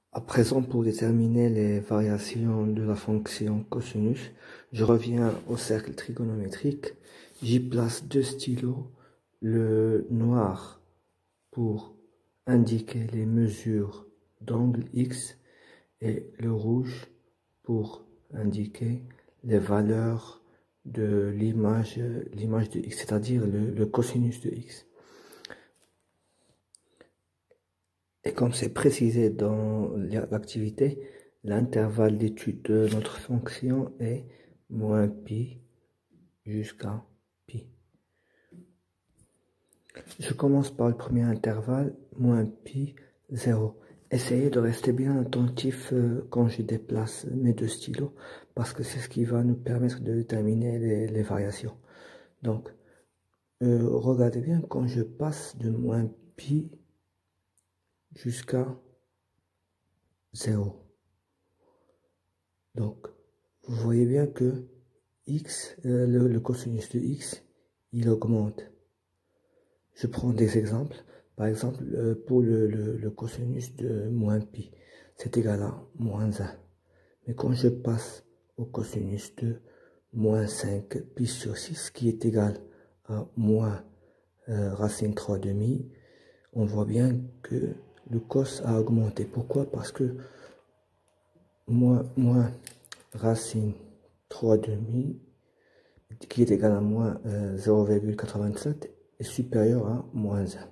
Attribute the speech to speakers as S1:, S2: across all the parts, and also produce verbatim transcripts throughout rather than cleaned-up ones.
S1: À présent, pour déterminer les variations de la fonction cosinus, je reviens au cercle trigonométrique. J'y place deux stylos, le noir pour indiquer les mesures d'angle X et le rouge pour indiquer les valeurs de l'image l'image de X, c'est-à-dire le, le cosinus de X. Et comme c'est précisé dans l'activité, l'intervalle d'étude de notre fonction est moins pi jusqu'à pi. Je commence par le premier intervalle, moins pi, zéro. Essayez de rester bien attentif quand je déplace mes deux stylos, parce que c'est ce qui va nous permettre de déterminer les, les variations. Donc, euh, regardez bien quand je passe de moins pi jusqu'à zéro. Donc, vous voyez bien que x, euh, le, le cosinus de x, il augmente. Je prends des exemples. Par exemple, euh, pour le, le, le cosinus de moins pi, c'est égal à moins un. Mais quand je passe au cosinus de moins cinq pi sur six, qui est égal à moins euh, racine trois demi, on voit bien que le cos a augmenté. Pourquoi? Parce que moins, moins racine trois demi, qui est égal à moins euh, zéro virgule quatre-vingt-sept, est supérieur à moins un.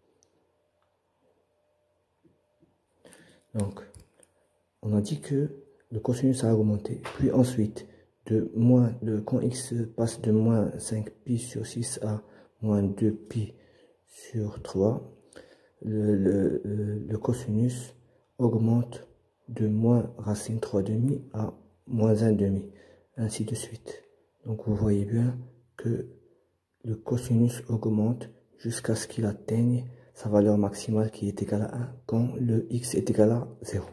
S1: Donc, on a dit que le cosinus a augmenté. Puis ensuite, de moins, de, quand x passe de moins cinq pi sur six à moins deux pi sur trois, le, le, le cosinus augmente de moins racine trois demi à moins un demi, ainsi de suite. Donc vous voyez bien que le cosinus augmente jusqu'à ce qu'il atteigne sa valeur maximale qui est égale à un quand le x est égal à zéro.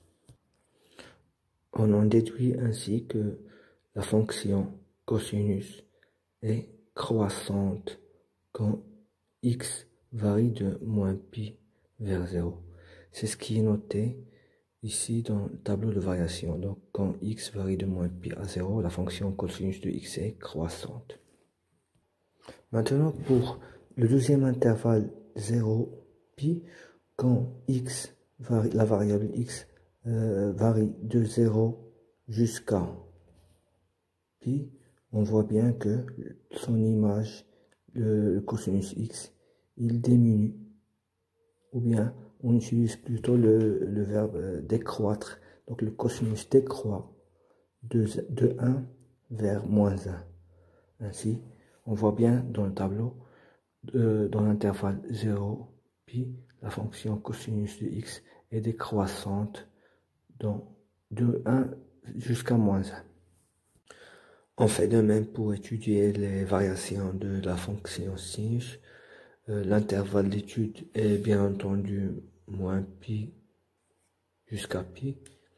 S1: On en déduit ainsi que la fonction cosinus est croissante quand x varie de moins pi vers zéro. C'est ce qui est noté ici dans le tableau de variation. Donc quand x varie de moins pi à zéro, la fonction cosinus de x est croissante. Maintenant, pour le deuxième intervalle zéro pi, quand x varie, la variable x euh, varie de zéro jusqu'à pi, on voit bien que son image, le, le cosinus x, il diminue. Ou bien on utilise plutôt le, le verbe décroître. Donc le cosinus décroît de, de un vers moins un. Ainsi, on voit bien dans le tableau, euh, dans l'intervalle zéro pi, la fonction cosinus de x est décroissante dans de un jusqu'à moins un. On fait de même pour étudier les variations de la fonction sinus. Euh, l'intervalle d'étude est bien entendu moins pi jusqu'à pi.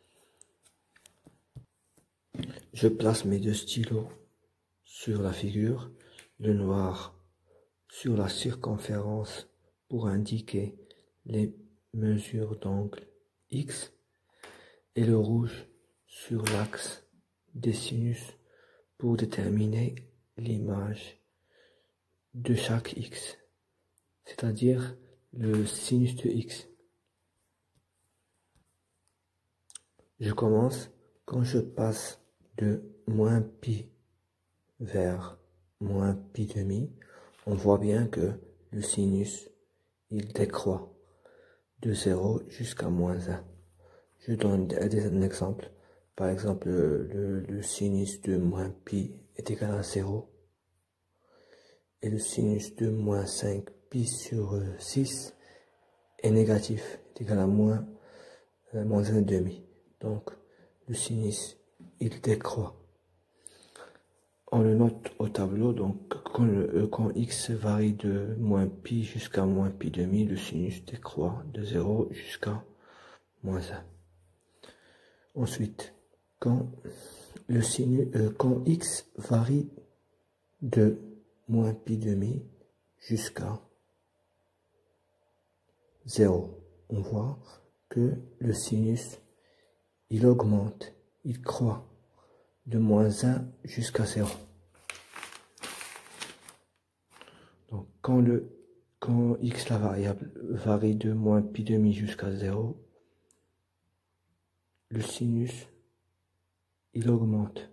S1: Je place mes deux stylos sur la figure, le noir sur la circonférence pour indiquer les mesures d'angle x et le rouge sur l'axe des sinus pour déterminer l'image de chaque x, c'est-à-dire le sinus de x. Je commence quand je passe de moins pi vers moins pi demi, on voit bien que le sinus, il décroît de zéro jusqu'à moins un. Je donne des exemples. Par exemple, le, le sinus de moins pi est égal à zéro. Et le sinus de moins cinq pi sur six est négatif, est égal à moins, euh, moins un demi. Donc, le sinus, il décroît. On le note au tableau, donc quand, le, quand x varie de moins pi jusqu'à moins pi demi, le sinus décroît de zéro jusqu'à moins un. Ensuite, quand, le sinus, euh, quand x varie de moins pi demi jusqu'à zéro, on voit que le sinus, il augmente, il croît de moins un jusqu'à zéro. Donc quand, le, quand x, la variable, varie de moins pi demi jusqu'à zéro, le sinus, il augmente.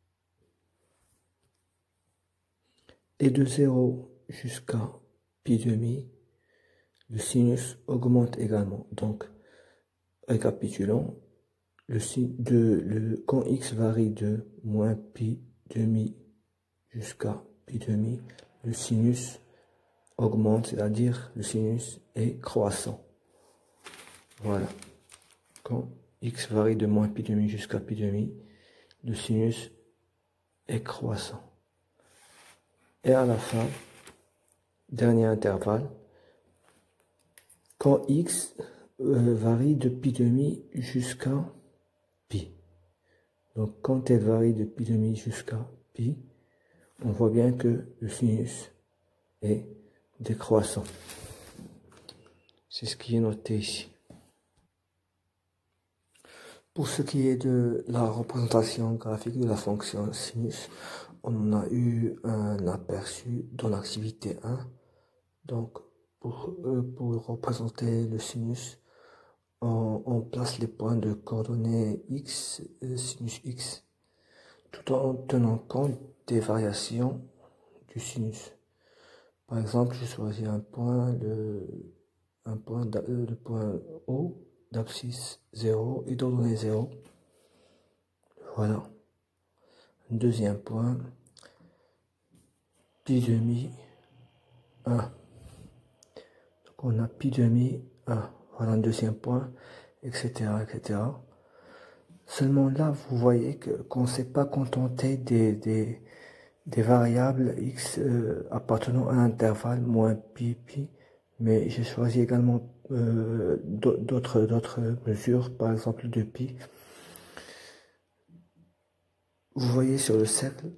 S1: Et de zéro jusqu'à pi demi, le sinus augmente également. Donc, récapitulons, le, de, le, quand x varie de moins pi demi jusqu'à pi demi, le sinus augmente, c'est-à-dire le sinus est croissant. Voilà. Quand x varie de moins pi demi jusqu'à pi demi, le sinus est croissant. Et à la fin, dernier intervalle, quand x euh, varie de pi demi jusqu'à pi. Donc quand elle varie de pi demi jusqu'à pi, on voit bien que le sinus est décroissant. C'est ce qui est noté ici. Pour ce qui est de la représentation graphique de la fonction sinus, on a eu un aperçu dans l'activité un. Donc, pour, euh, pour représenter le sinus, on, on place les points de coordonnées x, euh, sinus x, tout en tenant compte des variations du sinus. Par exemple, je choisis un point, le, un point, le point O, d'abscisse zéro et d'ordonnée zéro. Voilà. Un deuxième point, pi demi un. Donc on a pi demi un. Voilà un deuxième point, et cetera, et cetera. Seulement là, vous voyez que qu'on ne s'est pas contenté des, des, des variables x euh, appartenant à l'intervalle moins pi, pi, mais j'ai choisi également euh, d'autres d'autres mesures, par exemple de pi. Vous voyez sur le cercle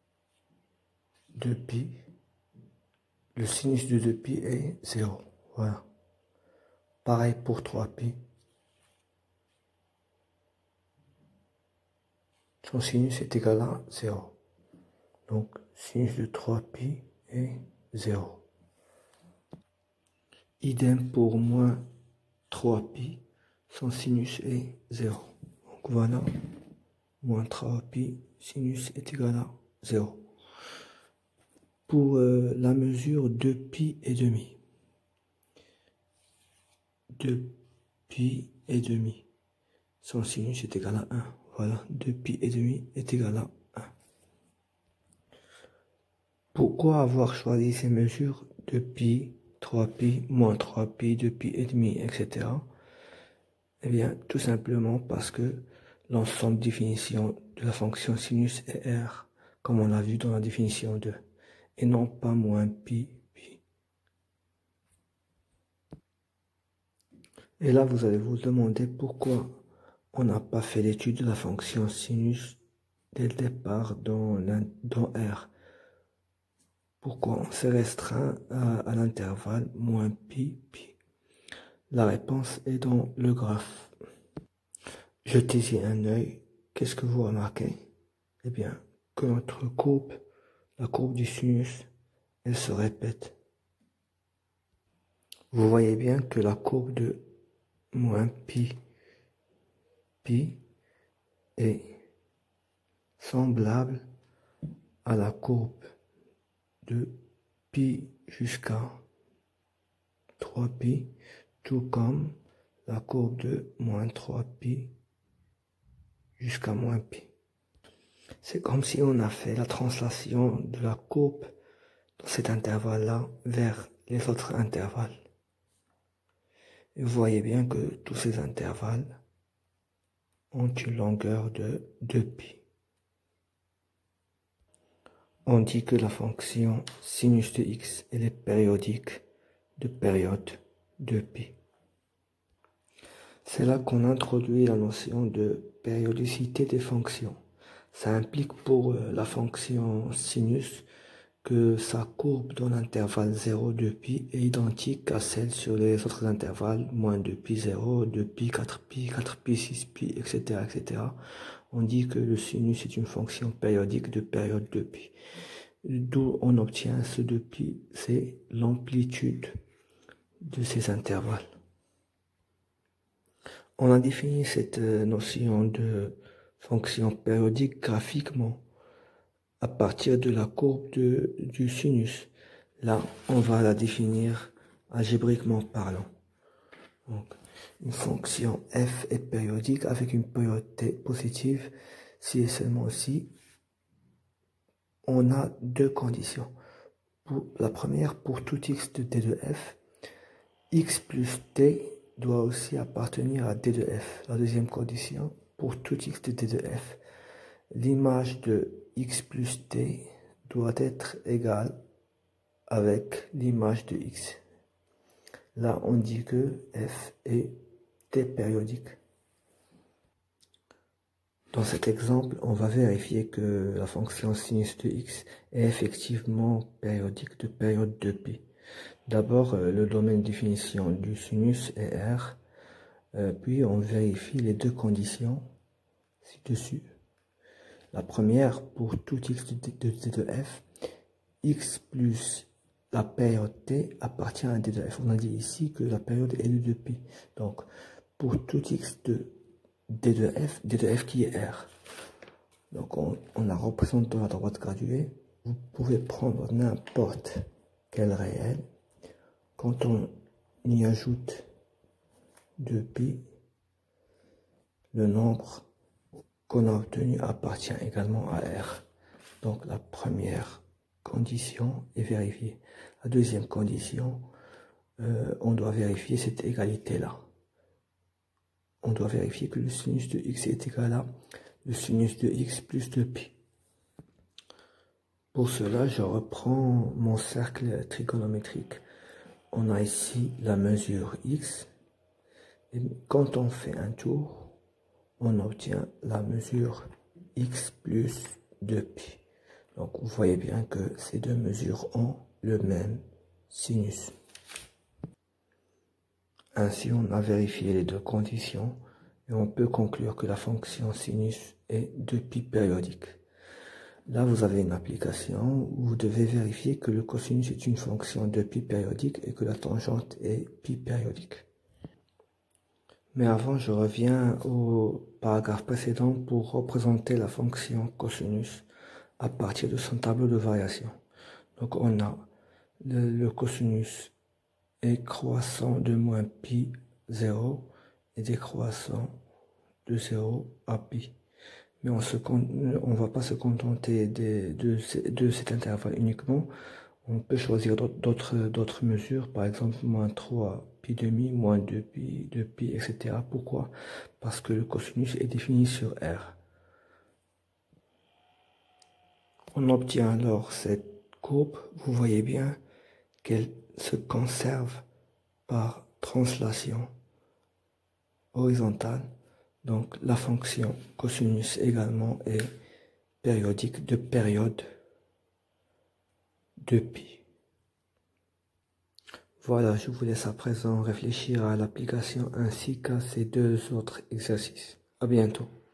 S1: de pi, le sinus de deux pi est zéro. Voilà. Pareil pour trois pi. Son sinus est égal à zéro. Donc, sinus de trois pi est zéro. Idem pour moins trois pi, son sinus est zéro. Donc voilà, moins trois pi, sinus est égal à zéro. Pour euh, la mesure deux pi et demi. deux pi et demi. Son sinus est égal à un. Voilà, deux pi et demi est égal à un. Pourquoi avoir choisi ces mesures deux pi, trois pi, moins trois pi, deux pi et demi, et cetera. Eh bien, tout simplement parce que l'ensemble de définition de la fonction sinus est R, comme on l'a vu dans la définition deux, et non pas moins pi, pi. Et là, vous allez vous demander pourquoi on n'a pas fait l'étude de la fonction sinus dès le départ dans, dans R. Pourquoi on s'est restreint à, à l'intervalle moins pi, pi. La réponse est dans le graphe. Jetez-y un œil. Qu'est-ce que vous remarquez? Eh bien, que notre courbe, la courbe du sinus, elle se répète. Vous voyez bien que la courbe de moins pi, pi est semblable à la courbe de pi jusqu'à trois pi, tout comme la courbe de moins trois pi jusqu'à moins pi. C'est comme si on a fait la translation de la courbe dans cet intervalle-là vers les autres intervalles. Et vous voyez bien que tous ces intervalles ont une longueur de deux pi. On dit que la fonction sinus de x elle est périodique de période deux pi. C'est là qu'on introduit la notion de périodicité des fonctions. Ça implique pour la fonction sinus que sa courbe dans l'intervalle zéro, deux pi est identique à celle sur les autres intervalles, moins deux pi, zéro, deux pi, quatre pi, quatre pi, six pi, et cetera, et cetera. On dit que le sinus est une fonction périodique de période deux pi. D'où on obtient ce deux pi, c'est l'amplitude de ces intervalles. On a défini cette notion de fonction périodique graphiquement à partir de la courbe de, du sinus. Là, on va la définir algébriquement parlant. Donc, une fonction f est périodique avec une période t positive si et seulement si on a deux conditions. Pour la première, pour tout x de d de f, x plus t doit aussi appartenir à d de f. La deuxième condition, pour tout x de d de f, l'image de x plus t doit être égale avec l'image de x. Là, on dit que f est t périodique. Dans cet exemple, on va vérifier que la fonction sinus de x est effectivement périodique de période deux pi. D'abord, le domaine de définition du sinus est R, puis on vérifie les deux conditions ci-dessus. La première, pour tout x de d de f, x plus la période t appartient à d de f. On a dit ici que la période est de deux pi. Donc, pour tout x de d de f, d de f qui est R. Donc, on, on la représente dans la droite graduée. Vous pouvez prendre n'importe quel réel. Quand on y ajoute deux pi, le nombre qu'on a obtenu appartient également à R. Donc la première condition est vérifiée. La deuxième condition, euh, on doit vérifier cette égalité-là. On doit vérifier que le sinus de x est égal à le sinus de x plus deux pi. Pour cela, je reprends mon cercle trigonométrique. On a ici la mesure x. Et quand on fait un tour, on obtient la mesure x plus deux pi. Donc vous voyez bien que ces deux mesures ont le même sinus. Ainsi, on a vérifié les deux conditions et on peut conclure que la fonction sinus est deux pi périodique. Là, vous avez une application où vous devez vérifier que le cosinus est une fonction de pi périodique et que la tangente est pi périodique. Mais avant, je reviens au paragraphe précédent pour représenter la fonction cosinus à partir de son tableau de variation. Donc, on a le, le cosinus est croissant de moins pi zéro et décroissant de zéro à pi. Mais on ne va pas se contenter de, de, de cet intervalle uniquement. On peut choisir d'autres mesures, par exemple moins trois pi demi, moins deux pi, deux pi, et cetera. Pourquoi? Parce que le cosinus est défini sur R. On obtient alors cette courbe. Vous voyez bien qu'elle se conserve par translation horizontale. Donc la fonction cosinus également est périodique de période deux pi. Voilà, je vous laisse à présent réfléchir à l'application ainsi qu'à ces deux autres exercices. À bientôt.